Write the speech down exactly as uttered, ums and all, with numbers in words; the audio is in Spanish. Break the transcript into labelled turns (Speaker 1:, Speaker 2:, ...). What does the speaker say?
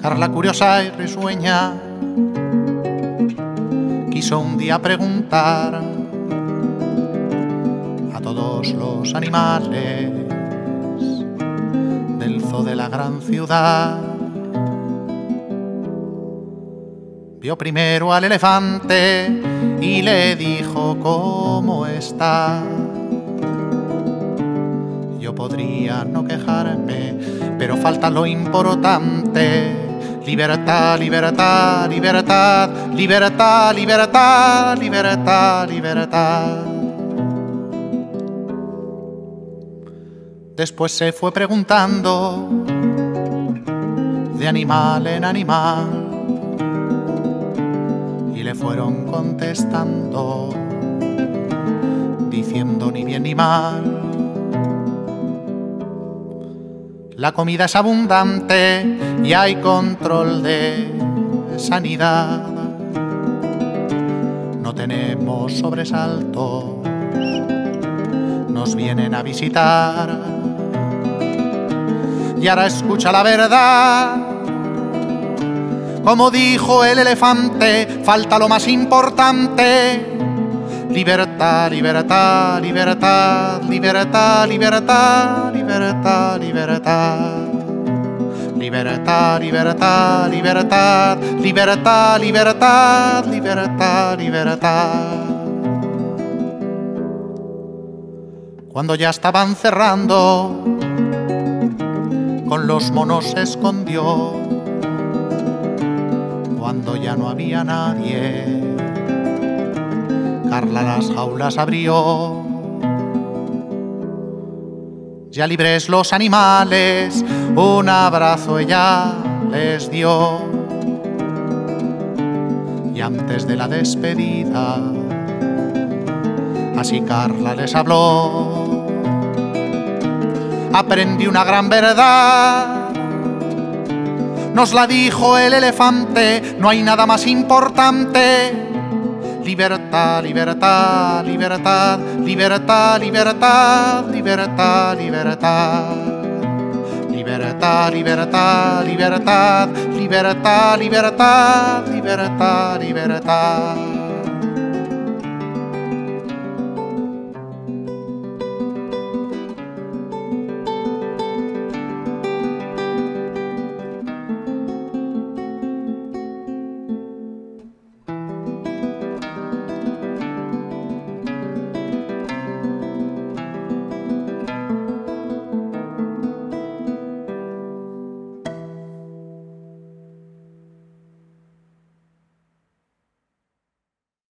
Speaker 1: Carla, curiosa y risueña, quiso un día preguntar a todos los animales del zoo de la gran ciudad. Vio primero al elefante y le dijo: ¿cómo está? Yo podría no quejarme, pero falta lo importante. Libertad, libertad, libertad, libertad, libertad, libertad, libertad. Después se fue preguntando de animal en animal y le fueron contestando diciendo ni bien ni mal. La comida es abundante y hay control de sanidad. No tenemos sobresaltos, nos vienen a visitar. Y ahora escucha la verdad. Como dijo el elefante, falta lo más importante. Libertad, libertad, libertad, libertad, libertad, libertad, libertad. Libertad, libertad, libertad, libertad, libertad, libertad, libertad. Cuando ya estaban cerrando, con los monos se escondió. Cuando ya no había nadie, Carla las jaulas abrió. Ya libres los animales, un abrazo ella les dio. Y antes de la despedida, así Carla les habló. Aprendí una gran verdad, nos la dijo el elefante, no hay nada más importante. Libertad, libertad, libertad, libertad, libertad, libertad, libertad. Libertad, libertad, libertad, libertad, libertad, libertad, libertad.